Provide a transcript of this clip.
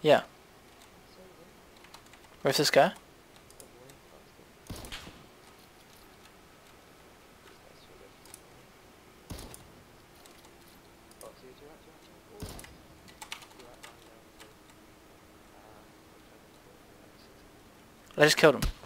Yeah. Where's this guy? I just killed him.